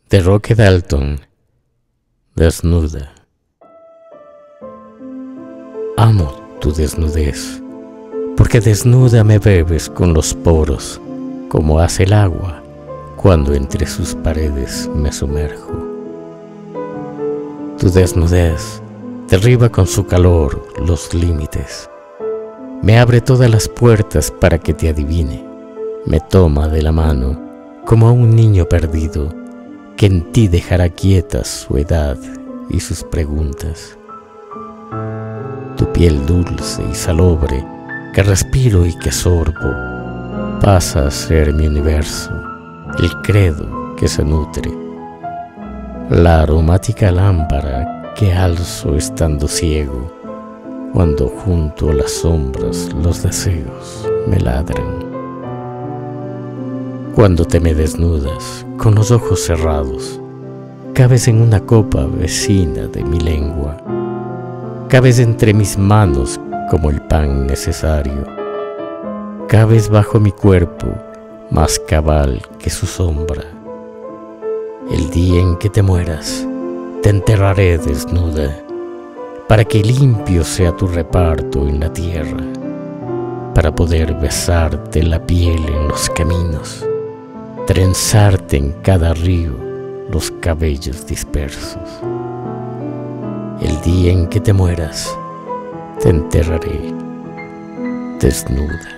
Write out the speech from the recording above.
De Roque Dalton, desnuda. Amo tu desnudez, porque desnuda me bebes con los poros, como hace el agua cuando entre sus paredes me sumerjo. Tu desnudez derriba con su calor los límites, me abre todas las puertas para que te adivine, me toma de la mano como a un niño perdido que en ti dejará quietas su edad y sus preguntas. Tu piel dulce y salobre que respiro y que sorbo pasa a ser mi universo, el credo que se nutre, la aromática lámpara que alzo estando ciego, cuando junto a las sombras los deseos me ladran. Cuando te me desnudas con los ojos cerrados, cabes en una copa vecina de mi lengua, cabes entre mis manos como el pan necesario, cabes bajo mi cuerpo más cabal que su sombra. El día en que te mueras, te enterraré desnuda, para que limpio sea tu reparto en la tierra, para poder besarte la piel en los caminos, trenzarte en cada río los cabellos dispersos. El día en que te mueras, te enterraré desnuda.